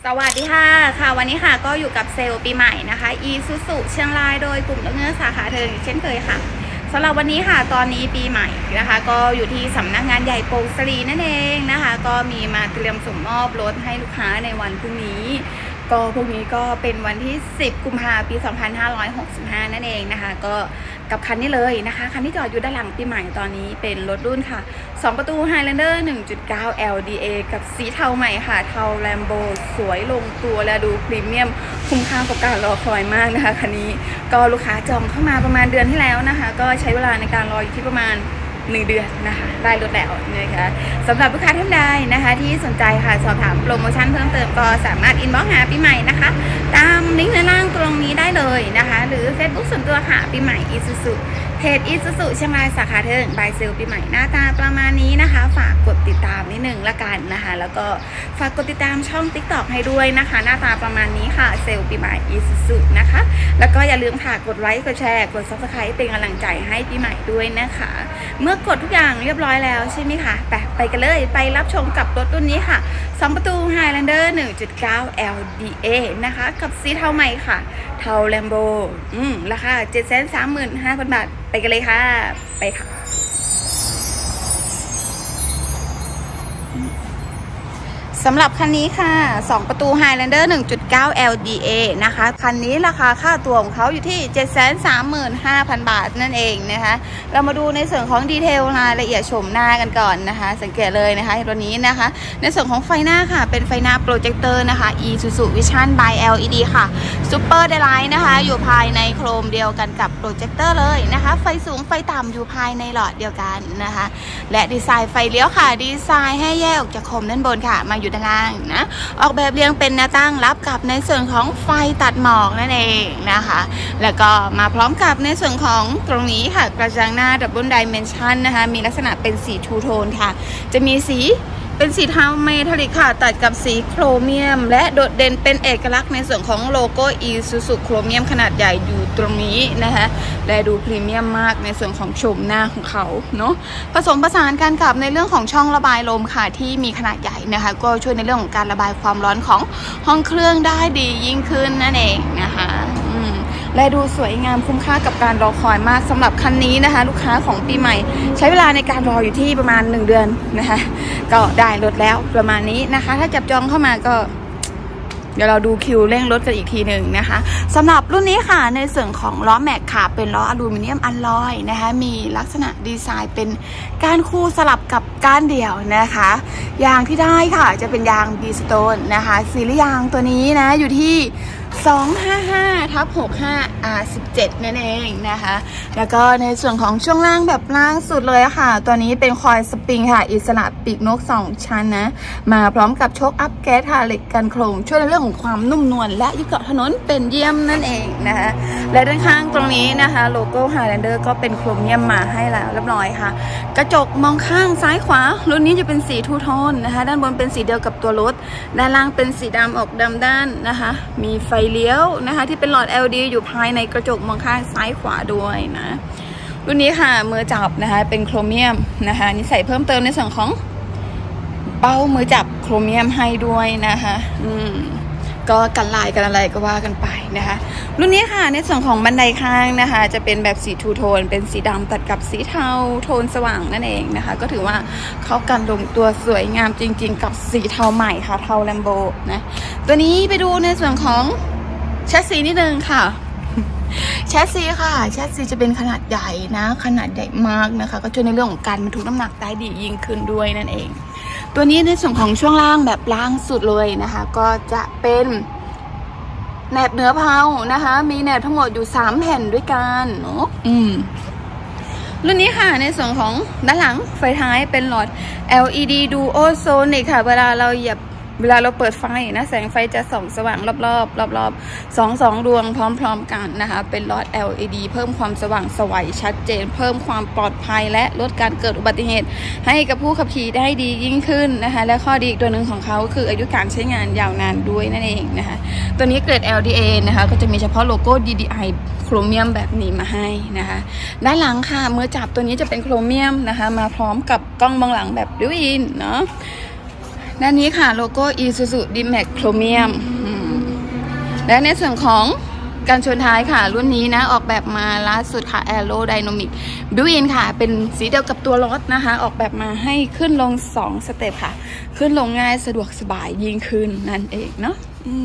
สวัสดีค่ะวันนี้ค่ะก็อยู่กับเซลล์ปีใหม่นะคะ Isuzu เชียงรายโดยกลุ่มดำเนินสาขาเทิงเช่นเคยค่ะสำหรับวันนี้ค่ะตอนนี้ปีใหม่นะคะก็อยู่ที่สำนักงานใหญ่โปงสรีนั่นเองนะคะก็มีมาเตรียมส่งมอบรถให้ลูกค้าในวันพรุ่งนี้พรุ่งนี้ก็เป็นวันที่10 กุมภาพันธ์ ปี 2565 นั่นเองนะคะก็กับคันนี้เลยนะคะคันที่จอดอยู่ด้านหลังปีใหม่ตอนนี้เป็นรถรุ่นค่ะ2 ประตู Highlander 1.9 LDA กับสีเทาใหม่ค่ะเทาแลมโบสวยลงตัวและดูพรีเมียมคุ้มค่ากับการรอคอยมากนะคะคันนี้ก็ลูกค้าจองเข้ามาประมาณเดือนที่แล้วนะคะก็ใช้เวลาในการรออยู่ที่ประมาณ1 เดือนนะคะได้รถแล้วนะคะสำหรับลูกค้าท่านใดนะคะที่สนใจค่ะสอบถามโปรโมชั่นเพิ่มเติมก็สามารถอินบ็อกซ์หาปีใหม่นะคะตามลิงก์ในล่างตรงนี้ได้เลยนะคะหรือ Facebook ส่วนตัวค่ะปีใหม่ Isuzuเพจ Isuzu เชียงรายสาขาเทิงบายเซลปีใหม่หน้าตาประมาณนี้นะคะฝากกดติดตามนิดนึงละกันนะคะแล้วก็ฝากกดติดตามช่อง TikTok ให้ด้วยนะคะหน้าตาประมาณนี้ค่ะเซลปีใหม่ Isuzu นะคะแล้วก็อย่าลืมค่ะกดไลค์กดแชร์กด Subscribe เป็นกำลังใจให้ปีใหม่ด้วยนะคะเมื่อกดทุกอย่างเรียบร้อยแล้วใช่ไหมคะไปกันเลยไปรับชมกับรถรุ่นนี้ค่ะ2 ประตู Highlander 1.9 LDA นะคะกับสีเทาใหม่ค่ะเทาแลมโบราคา 735,000 บาทไปกันเลยค่ะไปค่ะสำหรับคันนี้ค่ะ2 ประตู Highlander 1.9 LDA นะคะคันนี้ราคาค่าตัวของเขาอยู่ที่ 735,000 บาทนั่นเองนะคะเรามาดูในส่วนของดีเทลรายละเอียดชมหน้ากันก่อนนะคะสังเกตเลยนะคะตัวนี้นะคะในส่วนของไฟหน้าค่ะเป็นไฟหน้าโปรเจคเตอร์นะคะ Isuzu Vision by LED ค่ะ Super Daylight นะคะอยู่ภายในโครมเดียวกันกับโปรเจคเตอร์เลยนะคะไฟสูงไฟต่ำอยู่ภายในหลอดเดียวกันนะคะและดีไซน์ไฟเลี้ยวค่ะดีไซน์ให้แยกออกจากโคมด้านบนค่ะมาอยู่ด้านล่างนะออกแบบเรียงเป็นแนวตั้งรับกับในส่วนของไฟตัดหมอกนั่นเองนะคะแล้วก็มาพร้อมกับในส่วนของตรงนี้ค่ะกระจังหน้า Double Dimension นะคะมีลักษณะเป็นสีทูโทนค่ะจะมีสีเป็นสีเทาเมทัลลิกค่ะตัดกับสีโครเมียมและโดดเด่นเป็นเอกลักษณ์ในส่วนของโลโก้ Isuzu โครเมียมขนาดใหญ่อยู่ตรงนี้นะคะและดูพรีเมียมมากในส่วนของชมหน้าของเขาเนาะผสมผสานกันกับในเรื่องของช่องระบายลมค่ะที่มีขนาดใหญ่นะคะก็ช่วยในเรื่องของการระบายความร้อนของห้องเครื่องได้ดียิ่งขึ้นนั่นเองนะคะและดูสวยงามคุ้มค่ากับการรอคอยมากสำหรับคันนี้นะคะลูกค้าของปีใหม่ใช้เวลาในการรออยู่ที่ประมาณ1 เดือนนะคะก็ได้รถแล้วประมาณนี้นะคะถ้าจับจองเข้ามาก็เดี๋ยวเราดูคิวเร่งรถกันอีกทีหนึ่งนะคะสำหรับรุ่นนี้ค่ะในส่วนของล้อแม็กค่ะเป็นล้ออลูมิเนียมอลลอยนะคะมีลักษณะดีไซน์เป็นก้านคู่สลับกับก้านเดี่ยวนะคะยางที่ได้ค่ะจะเป็นยางบีสโตนนะคะสียางตัวนี้นะอยู่ที่255/65 R17 นั่นเองนะคะแล้วก็ในส่วนของช่วงล่างแบบล่างสุดเลยค่ะตัวนี้เป็นคอยสปริงค่ะอิสระปีกนก2 ชั้นนะมาพร้อมกับโชคอัพแก๊สค่ะเหล็กกันโครงช่วยในเรื่องของความนุ่มนวลและยึดเกาะถนนเป็นเยี่ยมนั่นเองนะคะและด้านข้างตรงนี้นะคะโลโก้ Highlander ก็เป็นโครเมียมมาให้แล้วเรียบร้อยค่ะกระจกมองข้างซ้ายขวารุ่นนี้จะเป็นสีทูโทนนะคะด้านบนเป็นสีเดียวกับตัวรถด้านล่างเป็นสีดำออกดำด้านนะคะมีไฟเลี้ยวนะคะที่เป็นหลอด LED อยู่ภายในกระจกมองข้างซ้ายขวาด้วยนะรุ่นนี้ค่ะมือจับนะคะเป็นโครเมียมนะคะนี่ใส่เพิ่มเติมในส่วนของเป้ามือจับโครเมียมให้ด้วยนะคะก็กันลายกันอะไรก็ว่ากันไปนะคะรุ่นนี้ค่ะในส่วนของบันไดข้างนะคะจะเป็นแบบสีทูโทนเป็นสีดำตัดกับสีเทาโทนสว่างนั่นเองนะคะก็ถือว่าเข้ากันลงตัวสวยงามจริงๆกับสีเทาใหม่ค่ะเทาแลมโบนะตัวนี้ไปดูในส่วนของแชสซีนิดนึงค่ะแชสซีค่ะแชสซีจะเป็นขนาดใหญ่นะขนาดใหญ่มากนะคะก็ช่วยในเรื่องของการบรรทุกน้ำหนักได้ดียิ่งขึ้นด้วยนั่นเองตัวนี้ในส่วนของช่วงล่างแบบล่างสุดเลยนะคะก็จะเป็นแหนบเหนือเพลานะคะมีแหนบทั้งหมดอยู่3 แผ่นด้วยกันเนาะรุ่นนี้ค่ะในส่วนของด้านหลังไฟท้ายเป็นหลอด LED Duo Sonic ค่ะเวลาเราเปิดไฟนะแสงไฟจะส่องสว่างรอบ2 ดวงพร้อมๆกันนะคะเป็นหลอด LED เพิ่มความสว่างไสวชัดเจนเพิ่มความปลอดภัยและลดการเกิดอุบัติเหตุให้กับผู้ขับขี่ได้ดียิ่งขึ้นนะคะและข้อดีอีกตัวหนึ่งของเขาคืออายุการใช้งานยาวนานด้วยนั่นเองนะคะตัวนี้เกรด LDA นะคะก็จะมีเฉพาะโลโก้ DDI โครเมียมแบบนี้มาให้นะคะด้านหลังค่ะมือจับตัวนี้จะเป็นโครเมียมนะคะมาพร้อมกับกล้องมองหลังแบบบิวอินเนาะด้านนี้ค่ะโลโก้ Isuzu D-Max Chromium และในส่วนของการชนท้ายค่ะรุ่นนี้นะออกแบบมาล่าสุดค่ะ Aerodynamic Built-in ค่ะเป็นสีเดียวกับตัวรถนะคะออกแบบมาให้ขึ้นลง2สเต็ปค่ะขึ้นลงง่ายสะดวกสบายยิ่งขึ้นนั่นเองเนาะ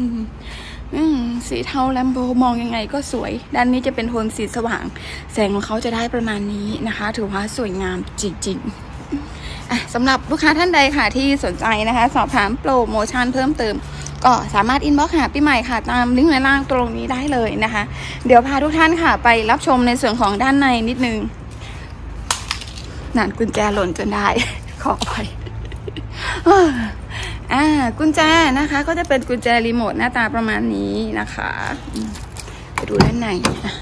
สีเทาแลมโบมองยังไงก็สวยด้านนี้จะเป็นโทนสีสว่างแสงของเขาจะได้ประมาณนี้นะคะถือว่าสวยงามจริงๆสำหรับลูกค้าท่านใดค่ะที่สนใจนะคะสอบถามโปรโมชั่นเพิ่มเติมก็สามารถอินบ็อกซ์หาพี่ใหม่ค่ะตามลิงก์ในล่างตรงนี้ได้เลยนะคะเดี๋ยวพาทุกท่านค่ะไปรับชมในส่วนของด้านในนิดนึงนั่นกุญแจหล่นจนได้ขอไปกุญแจนะคะก็จะเป็นกุญแจรีโมทหน้าตาประมาณนี้นะคะไปดูด้านใน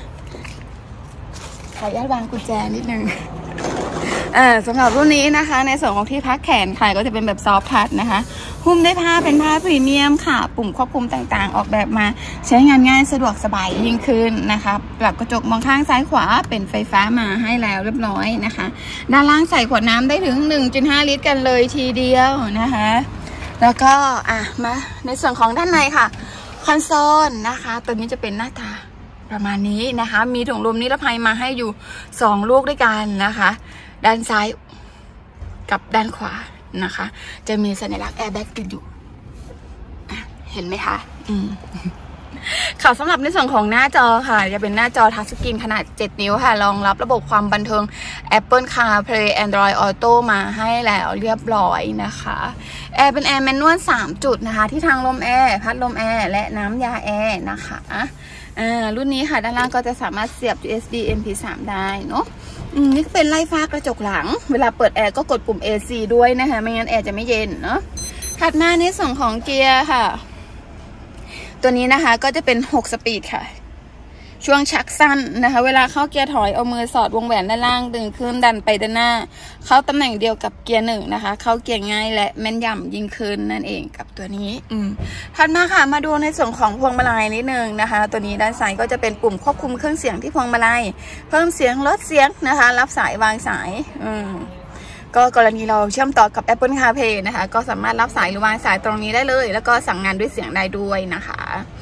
ขออนุญาตวางกุญแจนิดนึงสำหรับรุ่นนี้นะคะในส่วนของที่พักแขนค่ะก็จะเป็นแบบซอฟต์ทัชนะคะหุ้มด้วยผ้าเป็นผ้าพรีเมียมค่ะปุ่มควบคุมต่างๆออกแบบมาใช้งานง่ายสะดวกสบายยิ่งขึ้นนะคะปรับกระจกมองข้างซ้ายขวาเป็นไฟฟ้ามาให้แล้วเรียบร้อยนะคะด้านล่างใส่ขวดน้ำได้ถึง 1.5 ลิตรกันเลยทีเดียวนะคะแล้วก็มาในส่วนของด้านในค่ะคอนโซลนะคะตัวนี้จะเป็นหน้าตาประมาณนี้นะคะมีถุงลมนิรภัยมาให้อยู่2ลูกด้วยกันนะคะด้านซ้ายกับด้านขวานะคะจะมีสัญลักษณ์แอร์แบ็กติดอยู่เห็นไหมคะค่ะสำหรับในส่วนของหน้าจอค่ะจะเป็นหน้าจอทัชสกรีนขนาด7 นิ้วค่ะรองรับระบบความบันเทิง Apple CarPlay Android Auto มาให้แล้วเรียบร้อยนะคะแอร์เป็นแอร์แมนนวล3 จุดนะคะที่ทางลมแอร์พัดลมแอร์และน้ำยาแอร์นะคะรุ่นนี้ค่ะด้านล่างก็จะสามารถเสียบ USB MP3 ได้เนาะนี่เป็นไล่ฟ้ากระจกหลังเวลาเปิดแอร์ก็กดปุ่ม AC ด้วยนะคะไม่งั้นแอร์จะไม่เย็นเนาะถัดมาในส่วนของเกียร์ค่ะตัวนี้นะคะก็จะเป็น6 สปีดค่ะช่วงชักสั้นนะคะเวลาเข้าเกียร์ถอยเอามือสอดวงแหวนด้านล่างดึงขึ้นดันไปด้านหน้าเข้าตำแหน่งเดียวกับเกียร์1นะคะเข้าเกียร์ง่ายและแม่นยำยิ่งขึ้นนั่นเองกับตัวนี้ถัดมาค่ะมาดูในส่วนของพวงมาลัยนิดนึงนะคะตัวนี้ด้านซ้ายก็จะเป็นปุ่มควบคุมเครื่องเสียงที่พวงมาลัยเพิ่มเสียงลดเสียงนะคะรับสายวางสายก็กรณีเราเชื่อมต่อกับ Apple CarPlay นะคะก็สามารถรับสายหรือวางสายตรงนี้ได้เลยแล้วก็สั่งงานด้วยเสียงได้ด้วยนะคะ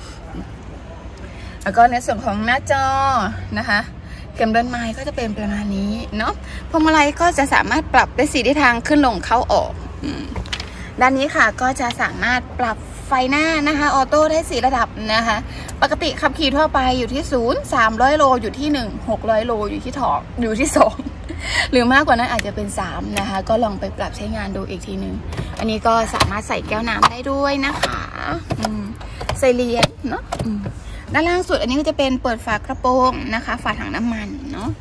แล้วก็ในส่วนของหน้าจอนะคะเข็มเดินไม้ก็จะเป็นประมาณนี้เนาะพวงมาลัยก็จะสามารถปรับได้4 ทิศทางขึ้นลงเข้าออกด้านนี้ค่ะก็จะสามารถปรับไฟหน้านะคะออโต้ได้4 ระดับนะคะปกติขับขี่ทั่วไปอยู่ที่0 300 โลอยู่ที่1 600 โลอยู่ที่2หรือมากกว่านั้นอาจจะเป็น3นะคะก็ลองไปปรับใช้งานดูอีกทีนึงอันนี้ก็สามารถใส่แก้วน้ำได้ด้วยนะคะใส่เหรียญเนาะด้านล่างสุดอันนี้ก็จะเป็นเปิดฝากระโปรงนะคะฝาถังน้ำมันเนาะ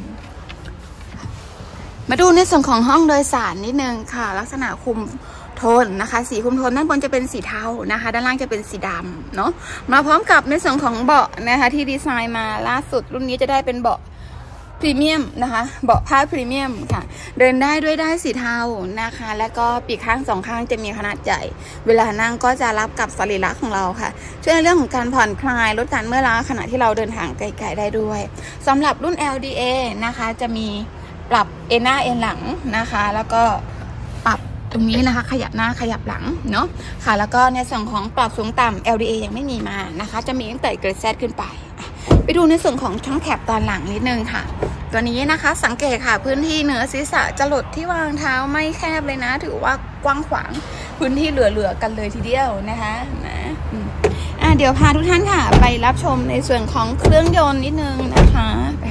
มาดูในส่วนของห้องโดยสารนิดนึงค่ะลักษณะคุมโทนนะคะสีคุมโทนด้านบนจะเป็นสีเทานะคะด้านล่างจะเป็นสีดำเนาะมาพร้อมกับในส่วนของเบาะนะคะที่ดีไซน์มาล่าสุดรุ่นนี้จะได้เป็นเบาะพรีเมียมนะคะเบาะผ้าพรีเมียมค่ะเดินได้ด้วยได้สีเทานะคะและก็ปีกข้าง2 ข้างจะมีขนาดใหญ่เวลานั่งก็จะรับกับสรีระของเราค่ะช่วยในเรื่องของการผ่อนคลายลดการเมื่อยล้าขณะที่เราเดินทางไกลๆได้ด้วยสำหรับรุ่น LDA นะคะจะมีปรับเอนหน้าเอนหลังนะคะแล้วก็ปรับตรงนี้นะคะขยับหน้าขยับหลังเนาะค่ะแล้วก็ในส่วนของปรับสูงต่ำ LDA ยังไม่มีมานะคะจะมีตั้งแต่เกรด Z ขึ้นไปไปดูในส่วนของช่องแคปตอนหลังนิดนึงค่ะตัวนี้นะคะสังเกตค่ะพื้นที่เหนือศีรษะจรดที่วางเท้าไม่แคบเลยนะถือว่ากว้างขวางพื้นที่เหลือๆกันเลยทีเดียวนะคะเดี๋ยวพาทุกท่านค่ะไปรับชมในส่วนของเครื่องยนต์นิดนึงนะคะ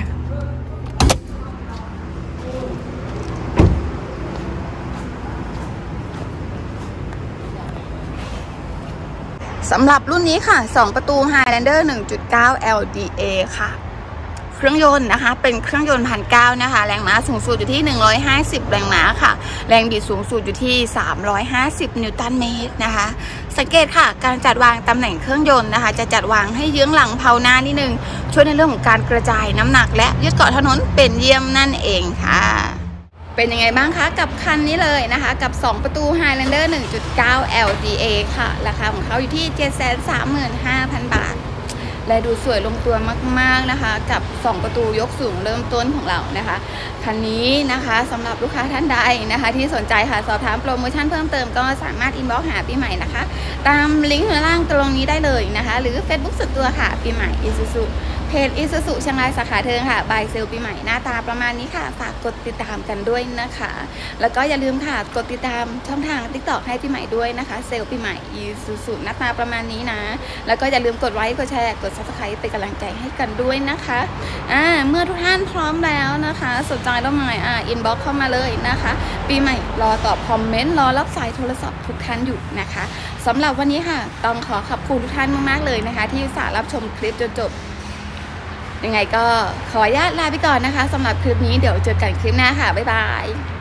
สำหรับรุ่นนี้ค่ะ2 ประตู Highlander 1.9 LDA ค่ะเครื่องยนต์นะคะเป็นเครื่องยนต์1,900นะคะแรงม้าสูงสุดอยู่ที่150แรงม้าค่ะแรงบิดสูงสุดอยู่ที่350นิวตันเมตรนะคะสังเกตค่ะการจัดวางตำแหน่งเครื่องยนต์นะคะจะจัดวางให้เยื้องหลังเพาหน้านิดนึงช่วยในเรื่องของการกระจายน้ำหนักและยึดเกาะถนนเป็นเยี่ยมนั่นเองค่ะเป็นยังไงบ้างคะกับคันนี้เลยนะคะกับ2 ประตู Highlander 1.9 LDA ค่ะราคาของเขาอยู่ที่ 735,000 บาทและดูสวยลงตัวมากๆนะคะกับ2ประตูยกสูงเริ่มต้นของเรานะคะคันนี้นะคะสำหรับลูกค้าท่านใดนะคะที่สนใจค่ะสอบถามโปรโมชั่นเพิ่มเติมก็สามารถอินบ็อกซ์หาปีใหม่นะคะตามลิงก์ข้างล่างตรงนี้ได้เลยนะคะหรือ Facebook ส่วนตัวค่ะปีใหม่อิซูซุเพจอิซูซุเชียงรายสาขาเทิงค่ะบายเซลปีใหม่หน้าตาประมาณนี้ค่ะฝากกดติดตามกันด้วยนะคะแล้วก็อย่าลืมค่ะกดติดตามช่องทาง TikTok ให้ปีใหม่ด้วยนะคะเซลปีใหม่อิซูซุหน้าตาประมาณนี้นะแล้วก็อย่าลืมกดไลค์กดแชร์กด Subscribe เป็นกำลังใจให้กันด้วยนะคะเมื่อทุกท่านพร้อมแล้วนะคะสนใจแล้วใหม่อินบ็อกซ์เข้ามาเลยนะคะปีใหม่รอตอบคอมเมนต์รอรับสายโทรศัพท์ทุกท่านอยู่นะคะสำหรับวันนี้ค่ะต้องขอขอบคุณทุกท่านมากๆเลยนะคะที่อุตส่าห์รับชมคลิปจนจบยังไงก็ขออนุญาตลาไปก่อนนะคะสำหรับคลิปนี้เดี๋ยวเจอกันคลิปหน้าค่ะบ๊ายบาย